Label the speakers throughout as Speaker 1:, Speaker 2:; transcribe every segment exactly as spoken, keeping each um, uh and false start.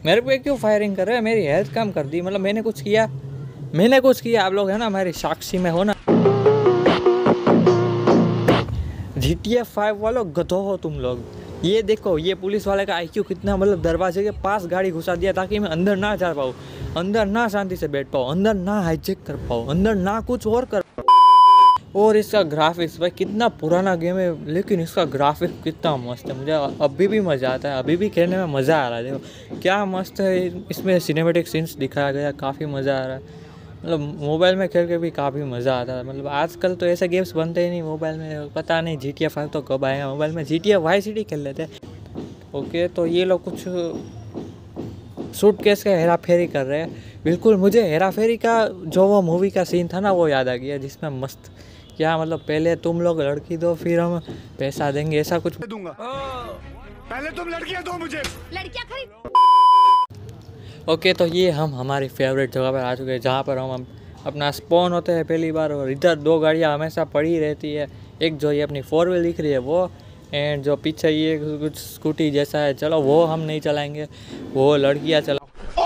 Speaker 1: मेरे पे क्यों फायरिंग कर रहे हैं? मेरी हेल्थ कम कर दी, मतलब मैंने कुछ किया? मैंने कुछ किया? आप लोग है ना मेरी साक्षी में हो ना। जी टी ए फाइव वालों गधो हो तुम लोग। ये देखो ये पुलिस वाले का आई क्यू कितना, मतलब दरवाजे के पास गाड़ी घुसा दिया ताकि मैं अंदर ना जा पाऊँ, अंदर ना शांति से बैठ पाऊँ, अंदर ना हाईजेक कर पाऊँ, अंदर ना कुछ और कर। और इसका ग्राफिक्स भाई, कितना पुराना गेम है लेकिन इसका ग्राफिक्स कितना मस्त है। मुझे अभी भी मज़ा आता है, अभी भी खेलने में मज़ा आ रहा है। देखो क्या मस्त है, इसमें सिनेमेटिक सीन्स दिखाया गया, काफ़ी मज़ा आ रहा है। मतलब मोबाइल में खेल के भी काफ़ी मज़ा आता है। मतलब आजकल तो ऐसे गेम्स बनते ही नहीं मोबाइल में, पता नहीं जी टी ए फाइव तो कब आएगा मोबाइल में। G T A Vice City खेल लेते हैं। ओके तो ये लोग कुछ सूटकेस का हेरा फेरी कर रहे हैं। बिल्कुल मुझे हेरा फेरी का जो वो मूवी का सीन था ना वो याद आ गया, जिसमें मस्त क्या मतलब पहले तुम लोग लड़की दो फिर हम पैसा देंगे, ऐसा कुछ
Speaker 2: दूंगा। पहले तुम लड़कियां दो मुझे,
Speaker 3: लड़कियां खरीद।
Speaker 1: ओके तो ये हम हमारी फेवरेट जगह पर आ चुके हैं जहाँ पर हम हम अपना स्पॉन होते हैं पहली बार। और इधर दो गाड़ियाँ हमेशा पड़ी रहती है, एक जो ये अपनी फोर व्हील दिख रही है वो, एंड जो पीछे ये कुछ स्कूटी जैसा है, चलो वो हम नहीं चलाएंगे, वो लड़कियाँ चला।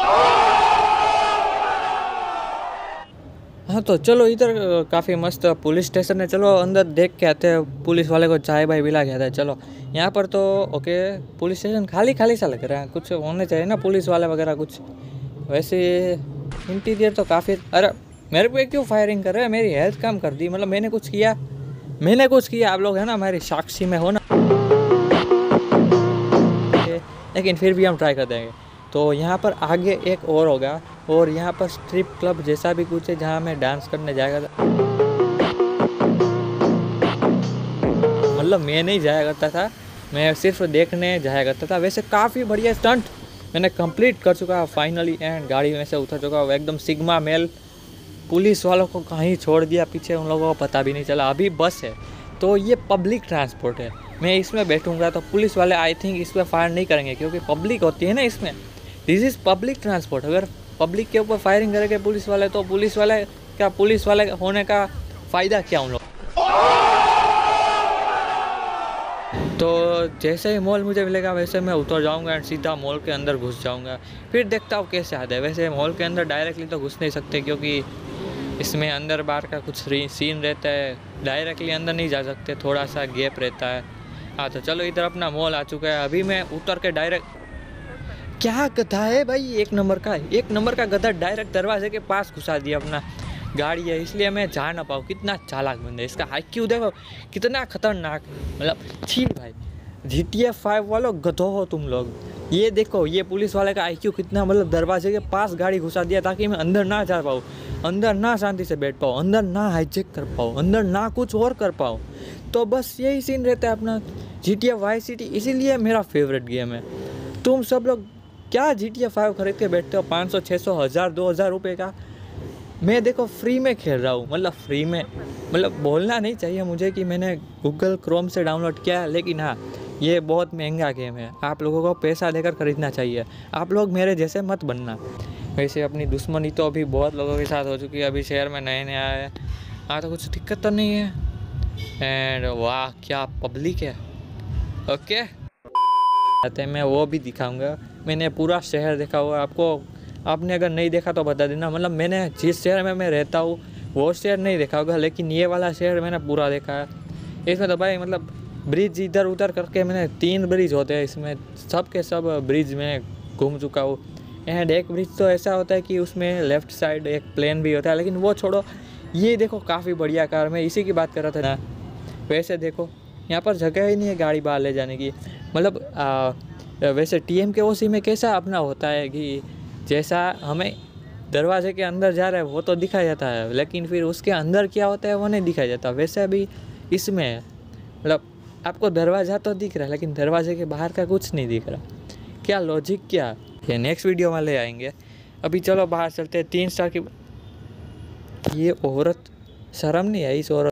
Speaker 1: हाँ तो चलो इधर काफ़ी मस्त पुलिस स्टेशन है, चलो अंदर देख के आते हैं, पुलिस वाले को चाय भाई पिला के आते हैं। चलो यहाँ पर तो ओके पुलिस स्टेशन खाली खाली सा लग रहा है, कुछ होने चाहिए ना पुलिस वाले वगैरह कुछ। वैसे इंटीरियर तो काफ़ी, अरे मेरे पे क्यों फायरिंग कर रहे हैं? मेरी हेल्थ कम कर दी, मतलब मैंने कुछ किया? मैंने कुछ किया? आप लोग है ना हमारी साक्षी में हो ना, लेकिन फिर भी हम ट्राई कर देंगे। तो यहाँ पर आगे एक और होगा, और यहाँ पर स्ट्रिप क्लब जैसा भी कुछ है जहाँ मैं डांस करने जाएगा। मतलब मैं नहीं जाया करता था, मैं सिर्फ देखने जाया करता था। वैसे काफ़ी बढ़िया स्टंट मैंने कंप्लीट कर चुका फाइनली, एंड गाड़ी में से उतर चुका हूँ एकदम सिग्मा मेल। पुलिस वालों को कहीं छोड़ दिया पीछे, उन लोगों को पता भी नहीं चला। अभी बस है तो ये पब्लिक ट्रांसपोर्ट है, मैं इसमें बैठूंगा तो पुलिस वाले आई थिंक इस पर फायर नहीं करेंगे क्योंकि पब्लिक होती है ना इसमें। This is public transport. अगर पब्लिक के ऊपर फायरिंग करेंगे पुलिस वाले तो पुलिस वाले क्या, पुलिस वाले होने का फ़ायदा क्या उन लोग। तो जैसे ही मॉल मुझे मिलेगा वैसे मैं उतर जाऊंगा एंड सीधा मॉल के अंदर घुस जाऊंगा, फिर देखता हूँ कैसे आता है। वैसे मॉल के अंदर डायरेक्टली तो घुस नहीं सकते क्योंकि इसमें अंदर बाहर का कुछ सीन रहता है, डायरेक्टली अंदर नहीं जा सकते, थोड़ा सा गैप रहता है। हाँ तो चलो इधर अपना मॉल आ चुका है, अभी मैं उतर के डायरेक्ट, क्या गधा है भाई, एक नंबर का एक नंबर का गधा, डायरेक्ट दरवाजे के पास घुसा दिया अपना गाड़ी है इसलिए मैं जा ना पाऊँ। कितना चालाक बंदा है, इसका आई क्यू देखो कितना खतरनाक, मतलब छी भाई। जी टी ए फाइव वालों गधो हो तुम लोग। ये देखो ये पुलिस वाले का आई क्यू कितना, मतलब दरवाजे के पास गाड़ी घुसा दिया ताकि मैं अंदर ना जा पाऊँ, अंदर ना शांति से बैठ पाऊँ, अंदर ना हाईजेक कर पाऊँ, अंदर ना कुछ और कर पाऊँ। तो बस यही सीन रहता है अपना G T A Vice City, इसीलिए मेरा फेवरेट गेम है। तुम सब लोग क्या जी टी ए फाइव खरीद के बैठते हो पाँच सौ छः सौ हज़ार दो हज़ार रुपये का? मैं देखो फ्री में खेल रहा हूँ, मतलब फ्री में, मतलब बोलना नहीं चाहिए मुझे कि मैंने गूगल क्रोम से डाउनलोड किया है, लेकिन हाँ ये बहुत महंगा गेम है, आप लोगों को पैसा देकर खरीदना चाहिए। आप लोग मेरे जैसे मत बनना। वैसे अपनी दुश्मनी तो अभी बहुत लोगों के साथ हो चुकी है, अभी शहर में नए नए आए हैं, हाँ तो कुछ दिक्कत तो नहीं है। एंड वाह क्या पब्लिक है। ओके आते मैं वो भी दिखाऊंगा, मैंने पूरा शहर देखा हुआ है। आपको, आपने अगर नहीं देखा तो बता देना। मतलब मैंने जिस शहर में मैं रहता हूँ वो शहर नहीं देखा होगा, लेकिन ये वाला शहर मैंने पूरा देखा है। इसमें तो भाई मतलब ब्रिज इधर उधर करके मैंने तीन ब्रिज होते हैं इसमें, सब के सब ब्रिज में घूम चुका हूँ। एंड एक ब्रिज तो ऐसा होता है कि उसमें लेफ़्ट साइड एक प्लेन भी होता है, लेकिन वो छोड़ो, ये देखो काफ़ी बढ़िया कार, मैं इसी की बात कर रहा था ना। वैसे देखो यहाँ पर जगह ही नहीं है गाड़ी बाहर ले जाने की। मतलब आ, वैसे टी एम के ओ सी में कैसा अपना होता है कि जैसा हमें दरवाजे के अंदर जा रहा है वो तो दिखाया जाता है, लेकिन फिर उसके अंदर क्या होता है वो नहीं दिखाया जाता। वैसे भी इसमें है, मतलब आपको दरवाज़ा तो दिख रहा है लेकिन दरवाजे के बाहर का कुछ नहीं दिख रहा। क्या लॉजिक क्या, ये नेक्स्ट वीडियो में ले आएंगे। अभी चलो बाहर चलते हैं। तीन स्टार की ये औरत, शर्म नहीं आई इस औरत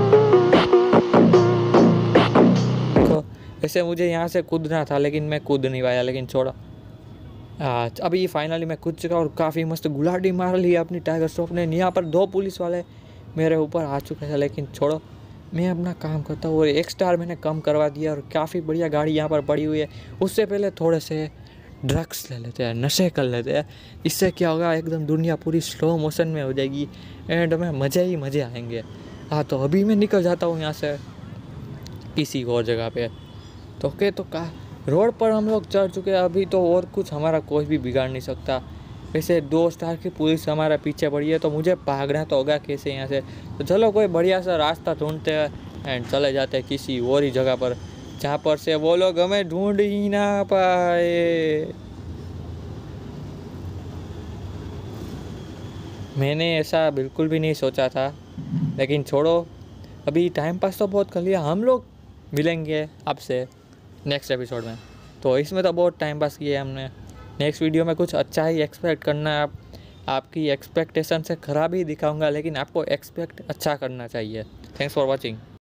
Speaker 1: को। वैसे मुझे यहाँ से कूदना था लेकिन मैं कूद नहीं पाया, लेकिन छोड़ो। आज अभी फाइनली मैं कूद चुका और काफ़ी मस्त गुलाटी मार ली अपनी टाइगर श्रॉफ ने। यहाँ पर दो पुलिस वाले मेरे ऊपर आ चुके थे, लेकिन छोड़ो मैं अपना काम करता हूँ। और एक स्टार मैंने कम करवा दिया और काफ़ी बढ़िया गाड़ी यहाँ पर पड़ी हुई है। उससे पहले थोड़े से ड्रग्स ले लेते हैं, नशे कर लेते हैं। इससे क्या होगा, एकदम दुनिया पूरी स्लो मोशन में हो जाएगी एंड हमें मज़े ही मज़े आएंगे। हाँ तो अभी मैं निकल जाता हूँ यहाँ से किसी और जगह पे। तो के तो का रोड पर हम लोग चढ़ चुके हैं अभी, तो और कुछ हमारा कोई भी बिगाड़ नहीं सकता। वैसे दो स्टार की पुलिस हमारा पीछे पड़ी है, तो मुझे भागना तो होगा कैसे यहाँ से। तो चलो कोई बढ़िया सा रास्ता ढूंढते हैं एंड चले जाते हैं किसी और ही जगह पर, जहाँ पर से वो लोग हमें ढूंढ ही ना पाए। मैंने ऐसा बिल्कुल भी नहीं सोचा था, लेकिन छोड़ो, अभी टाइम पास तो बहुत कर लिया। हम लोग मिलेंगे आपसे नेक्स्ट एपिसोड में। तो इसमें तो बहुत टाइम पास किया है हमने। नेक्स्ट वीडियो में कुछ अच्छा ही एक्सपेक्ट करना है। आप आपकी एक्सपेक्टेशन से ख़राब ही दिखाऊंगा, लेकिन आपको एक्सपेक्ट अच्छा करना चाहिए। Thanks for watching.